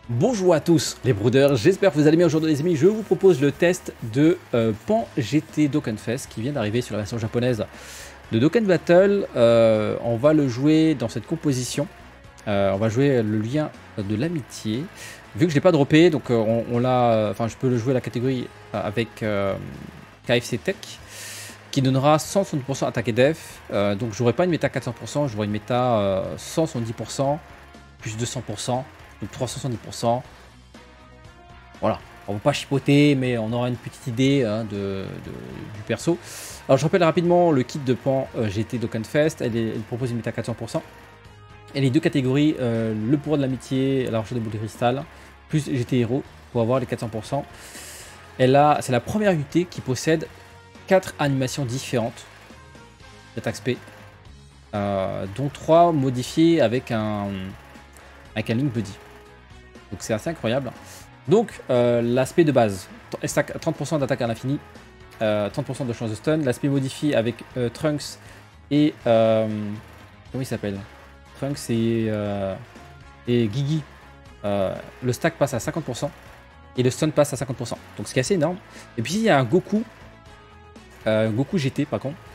Bonjour à tous les brooders, j'espère que vous allez bien aujourd'hui les amis. Je vous propose le test de Pan GT Dokkan Fest qui vient d'arriver sur la version japonaise de Dokkan Battle. On va le jouer dans cette composition. On va jouer le lien de l'amitié. Vu que je l'ai pas droppé, donc on l'a, enfin je peux le jouer à la catégorie avec KFC Tech qui donnera 170% attaque et def. Donc j'aurai pas une méta 400%, j'aurai une méta 170% plus 200%. Donc 370%. Voilà, on va pas chipoter, mais on aura une petite idée du perso. Alors je rappelle rapidement le kit de Pan GT Dokkan Fest. Elle propose une méta 400%. Et les deux catégories, le pouvoir de l'amitié, l'argent des boules de cristal, plus GT Hero pour avoir les 400%. C'est la première unité qui possède 4 animations différentes d'attaque SP, dont 3 modifiées avec un Link Buddy. Donc c'est assez incroyable. Donc l'aspect de base, 30% d'attaque à l'infini, 30% de chance de stun. L'aspect modifié avec Trunks et comment il s'appelle, Trunks et Gigi. Le stack passe à 50% et le stun passe à 50%. Donc ce qui est assez énorme. Et puis il y a un Goku, Goku GT par contre.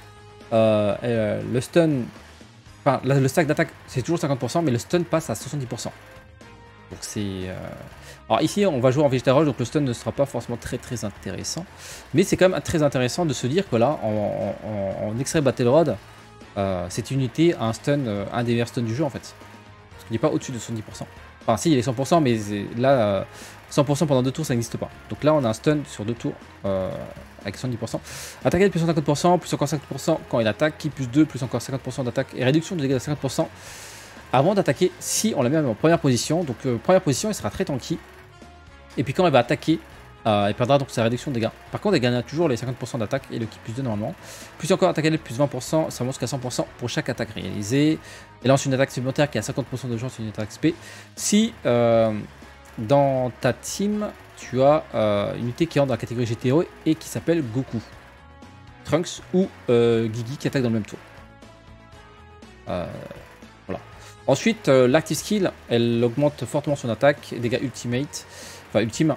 Le stun, enfin le stack d'attaque c'est toujours 50%, mais le stun passe à 70%. Donc c'est... Alors ici on va jouer en Vegeta Rush, donc le stun ne sera pas forcément très intéressant. Mais c'est quand même très intéressant de se dire que là, en X-Ray Battle Rod, cette unité a un stun, un des meilleurs stuns du jeu en fait. Parce qu'il n'est pas au-dessus de 70%. Enfin si, il est 100%, mais là, 100% pendant 2 tours ça n'existe pas. Donc là on a un stun sur 2 tours avec 70%. Attaquer plus 50%, plus encore 50% quand il attaque, qui plus 2, plus encore 50% d'attaque et réduction de dégâts de 50%. Avant d'attaquer, si on la met en première position, donc première position, il sera très tanky. Et puis quand elle va attaquer, elle perdra donc sa réduction de dégâts. Par contre, elle gagnera toujours les 50% d'attaque et le kit plus 2 normalement. Plus encore attaque elle plus 20%, ça monte jusqu'à 100% pour chaque attaque réalisée. Elle lance une attaque supplémentaire qui a 50% de chance sur une attaque XP. Si dans ta team, tu as une unité qui entre dans la catégorie GTO et qui s'appelle Goku, Trunks ou Gigi qui attaque dans le même tour. Voilà. Ensuite, l'active skill, elle augmente fortement son attaque, dégâts ultimate, enfin ultime.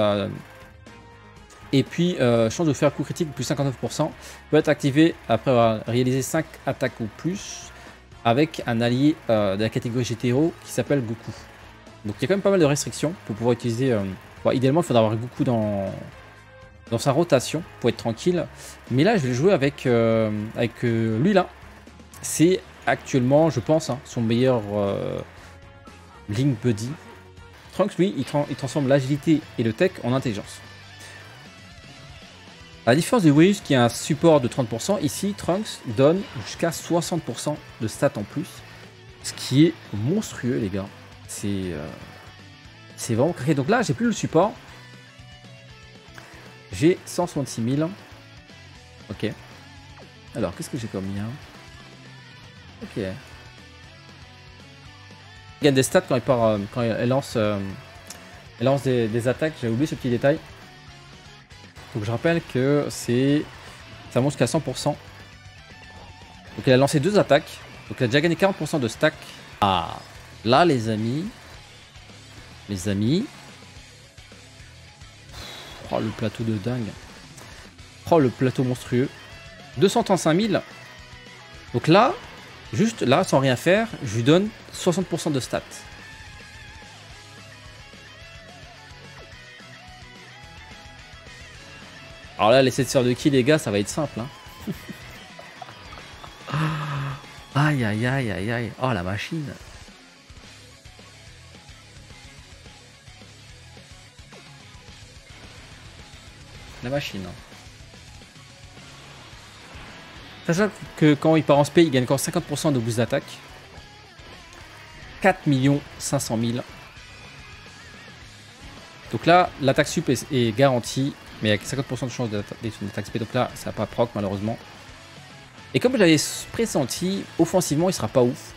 Et puis, chance de faire coup critique plus 59%, peut être activé après avoir réalisé 5 attaques ou plus avec un allié de la catégorie GTO qui s'appelle Goku. Donc il y a quand même pas mal de restrictions pour pouvoir utiliser. Bon, idéalement, il faudra avoir Goku dans sa rotation pour être tranquille. Mais là, je vais le jouer avec lui là. C'est actuellement, je pense, hein, son meilleur Link Buddy. Trunks, lui, il transforme l'agilité et le tech en intelligence. À la différence de Whis qui a un support de 30%, ici Trunks donne jusqu'à 60% de stats en plus. Ce qui est monstrueux, les gars. C'est vraiment craqué. Donc là, j'ai plus le support. J'ai 166 000. Ok. Alors, qu'est-ce que j'ai comme lien? Ok. Elle gagne des stats quand elle lance des attaques. J'avais oublié ce petit détail. Donc je rappelle que ça monte jusqu'à 100%. Donc elle a lancé 2 attaques. Donc elle a déjà gagné 40% de stack. Ah, là les amis. Oh le plateau de dingue. Oh le plateau monstrueux. 235 000. Donc là, juste là, sans rien faire, je lui donne 60% de stats. Alors là, les 7 sœurs de ki, les gars, ça va être simple. Hein. Aïe. Oh, la machine. La machine. Sachant que quand il part en spé, il gagne encore 50% de boost d'attaque. 4 500 000. Donc là, l'attaque sup est garantie. Mais avec 50% de chance d'être une attaque SP, donc là, ça n'a pas proc malheureusement. Et comme je l'avais pressenti, offensivement, il sera pas ouf.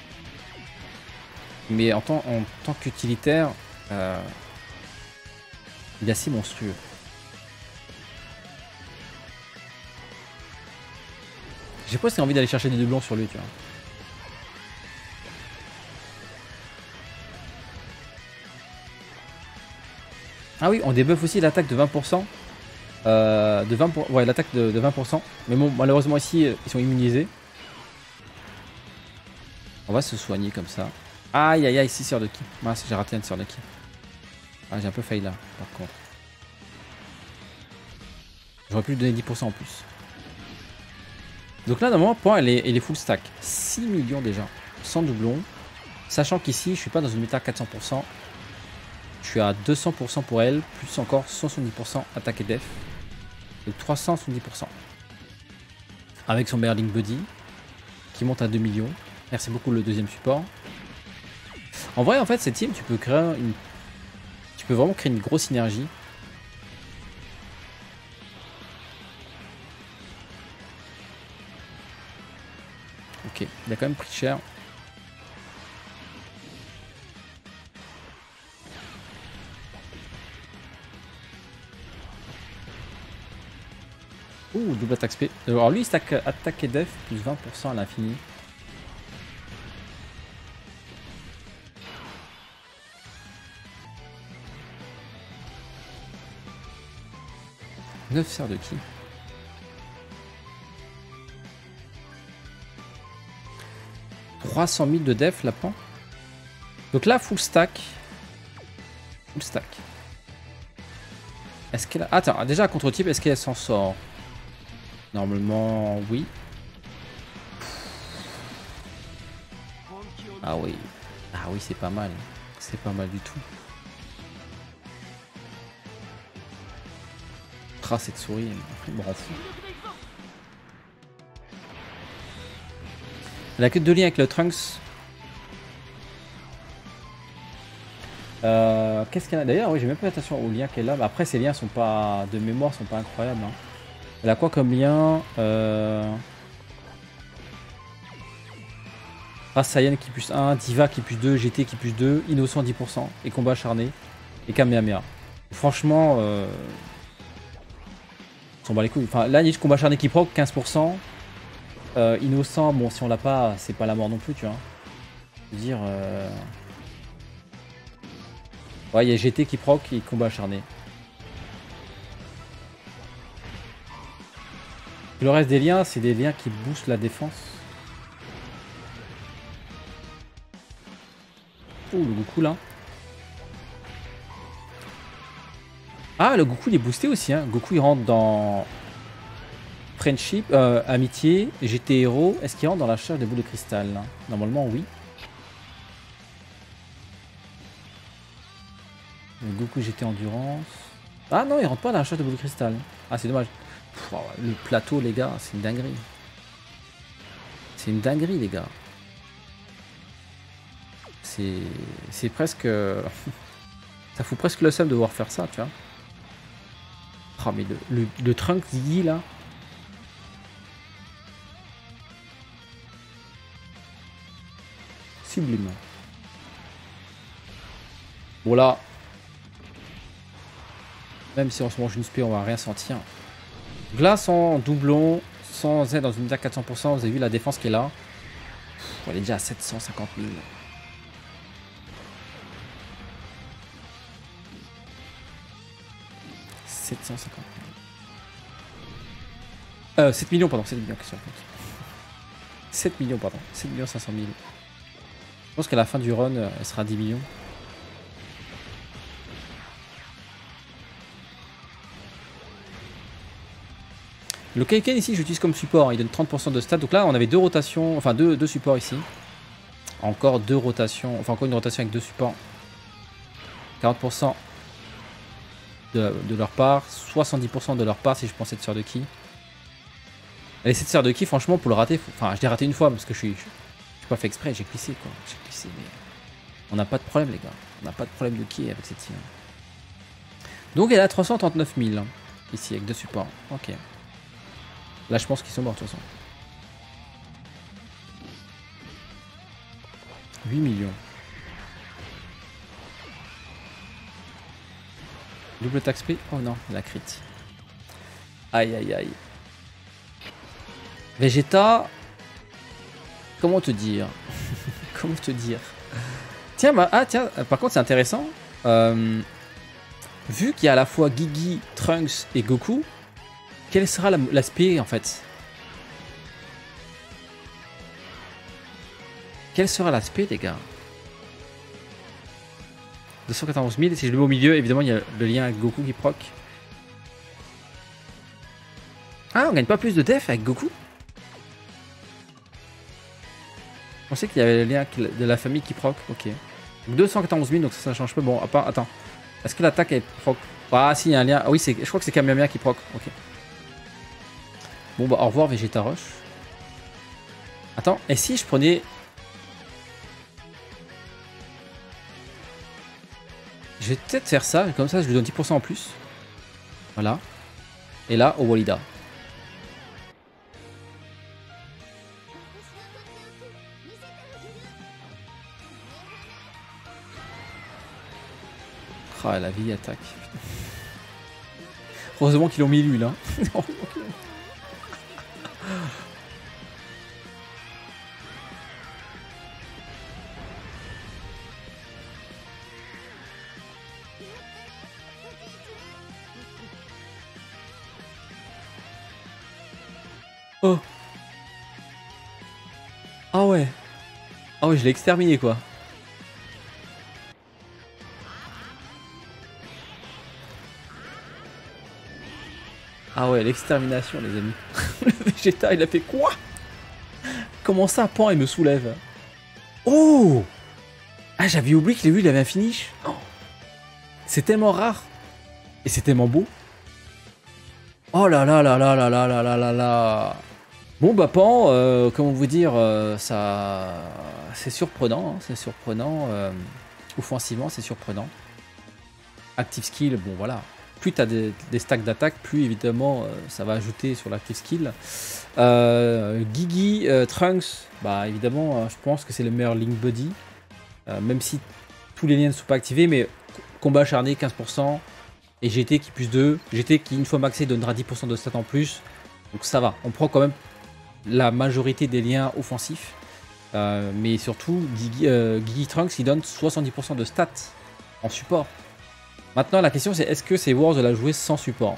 Mais en tant qu'utilitaire, il est assez monstrueux. J'ai presque envie d'aller chercher des doublons sur lui, tu vois. Ah oui, on débuff aussi l'attaque de 20%. Ouais, l'attaque de 20%. Mais bon, malheureusement ici, ils sont immunisés. On va se soigner comme ça. Aïe aïe aïe, 6 sœurs de ki. Mince, j'ai raté une sœur de ki. Ah, j'ai un peu failli là, par contre. J'aurais pu lui donner 10% en plus. Donc là, normalement, point, elle est full stack. 6 millions déjà, sans doublon. Sachant qu'ici, je suis pas dans une méta 400%. Je suis à 200% pour elle, plus encore 170% attaque et def. Donc 370%. Avec son Merling Buddy, qui monte à 2 millions. Merci beaucoup le deuxième support. En vrai, en fait, cette team, tu peux créer une... Tu peux vraiment créer une grosse synergie. Ok, il a quand même pris cher. Ouh, double attaque SP. Alors lui, il stack attaque et def plus 20% à l'infini. « 9 sert de qui? 300 000 de def, la pan. Donc là, full stack. Full stack. Est-ce qu'elle a... Attends, déjà, contre-type, est-ce qu'elle s'en sort? Normalement, oui. Ah oui. Ah oui, c'est pas mal. C'est pas mal du tout. Ah, cette souris, elle me rend fou. Elle a que 2 liens avec le Trunks. Qu'est-ce qu'elle a d'ailleurs? Oui, j'ai même pas fait attention aux liens qu'elle a. Mais après, ces liens sont pas de mémoire, sont pas incroyables. Hein. Elle a quoi comme lien? Race Saiyan qui plus 1, Diva qui plus 2, GT qui plus 2, Innocent 10% et combat acharné et Kamehameha. Franchement, on s'en bat les couilles. Enfin, là, il y a combat acharné qui proc 15%. Innocent, bon, si on l'a pas, c'est pas la mort non plus, tu vois. Je veux dire. Ouais, il y a GT qui proc et combat acharné. Le reste des liens, c'est des liens qui boostent la défense. Oh, le Goku là. Ah, le Goku il est boosté aussi. Hein. Goku il rentre dans Friendship, Amitié, GT Héros. Est-ce qu'il rentre dans la charge des boules de cristal là? Normalement, oui. Le Goku GT Endurance. Ah non, il rentre pas dans la charge des boules de cristal. Ah, c'est dommage. Pff, le plateau, les gars, c'est une dinguerie. C'est une dinguerie, les gars. C'est presque... ça fout presque le seum de devoir faire ça, tu vois. Oh, mais le Trunks Yi, là. Sublime. Bon, là... Même si on se mange une spé, on va rien sentir. Glace en doublon, sans Z dans une attaque 400%, vous avez vu la défense qui est là. Elle est déjà à 750 000. 750 000. 7 millions, pardon, 7 millions, question. 7 millions, pardon, 7 millions 500 000. Je pense qu'à la fin du run, elle sera 10 millions. Le Kaiken ici, j'utilise comme support, il donne 30% de stats. Donc là, on avait deux rotations, enfin deux supports ici. Encore deux rotations, enfin encore une rotation avec deux supports. 40% de leur part, 70% de leur part si je prends cette sœur de ki. Et cette sœur de ki, franchement, pour le rater, enfin, je l'ai raté une fois parce que je suis pas fait exprès, j'ai glissé quoi. J'ai glissé, mais on n'a pas de problème, les gars. On n'a pas de problème de ki avec cette team. Donc elle a 339 000 hein, ici avec deux supports. Ok. Là, je pense qu'ils sont morts de toute façon. 8 millions. Double tax pay. Oh non, la crit. Aïe, aïe, aïe. Vegeta. Comment te dire? Comment te dire? Tiens, bah, ah, tiens, par contre, c'est intéressant. vu qu'il y a à la fois Gigi, Trunks et Goku, quel sera l'aspect en fait? Quel sera l'aspect, les gars? 291 000, si je le mets au milieu, évidemment, il y a le lien avec Goku qui proc. Ah, on gagne pas plus de def avec Goku? Je pensais qu'il y avait le lien de la famille qui proc, ok. Donc 291 000, donc ça change pas. Bon, attends. Est-ce que l'attaque est proc? Ah, si, il y a un lien. Ah oui, je crois que c'est Kamehameha qui proc, ok. Bon, bah, au revoir, Vegeta Rush. Attends, et si je prenais... Je vais peut-être faire ça, comme ça je lui donne 10% en plus. Voilà. Et là, au Walida. Ah, la vie attaque. Heureusement qu'ils l'ont mis lui là. Oh. Ah ouais. Ah ouais, je l'ai exterminé quoi. Ah ouais, l'extermination les amis. Le Vegeta il a fait quoi? Comment ça, Pan il me soulève? Oh. Ah, j'avais oublié que lui il avait un finish. Oh. C'est tellement rare. Et c'est tellement beau. Oh là là là là là là là là là là. Bon bah Pan, comment vous dire, ça, c'est surprenant, hein, c'est surprenant. Offensivement, c'est surprenant. Active skill, bon voilà. Plus tu as des stacks d'attaque, plus évidemment ça va ajouter sur l'active skill. Gigi, Trunks, bah évidemment, je pense que c'est le meilleur Link Buddy. Même si tous les liens ne sont pas activés, mais combat acharné 15%. Et GT qui plus 2. GT qui une fois maxé donnera 10% de stats en plus. Donc ça va, on prend quand même la majorité des liens offensifs. Mais surtout, Gigi Trunks qui donne 70% de stats en support. Maintenant, la question c'est est-ce que c'est worth de la jouer sans support?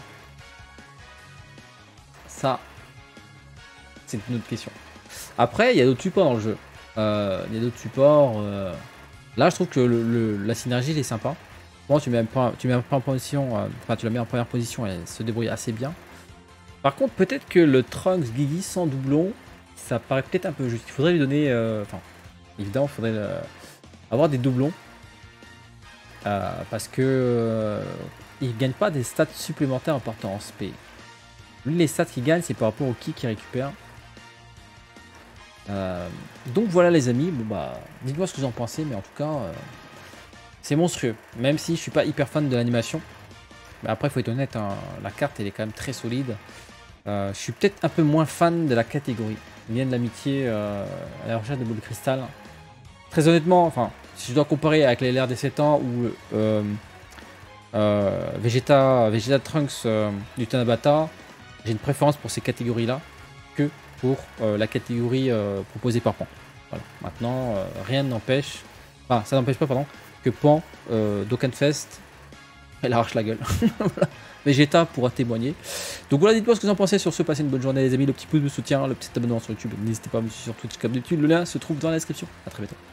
Ça, c'est une autre question. Après, il y a d'autres supports dans le jeu. Il y a d'autres supports. Là, je trouve que la synergie, elle est sympa. Bon, tu mets en position, enfin, tu la mets en première position, elle se débrouille assez bien. Par contre, peut-être que le Trunks Gigi sans doublon, ça paraît peut-être un peu juste. Il faudrait lui donner, enfin, évidemment, il faudrait avoir des doublons. Parce que il gagne pas des stats supplémentaires importants en SP. Lui, les stats qu'il gagne, c'est par rapport au ki qu'il récupère. Donc voilà les amis, bon, bah, dites-moi ce que vous en pensez, mais en tout cas, c'est monstrueux. Même si je suis pas hyper fan de l'animation. Mais après, il faut être honnête, hein, la carte elle est quand même très solide. Je suis peut-être un peu moins fan de la catégorie. Lien de l'amitié à la recherche de boules de cristal. Très honnêtement, enfin, si je dois comparer avec les LR des 7 ans ou Vegeta Trunks du Tanabata, j'ai une préférence pour ces catégories-là que pour la catégorie proposée par Pan. Voilà. Maintenant, rien n'empêche, enfin, ça n'empêche pas, pardon, que Pan, Dokkanfest, elle arrache la gueule. Voilà. Vegeta pourra témoigner. Donc voilà, dites-moi ce que vous en pensez sur ce. Passez une bonne journée les amis, le petit pouce de soutien, le petit abonnement sur YouTube. N'hésitez pas à me suivre sur Twitch comme d'habitude, le lien se trouve dans la description. A très bientôt.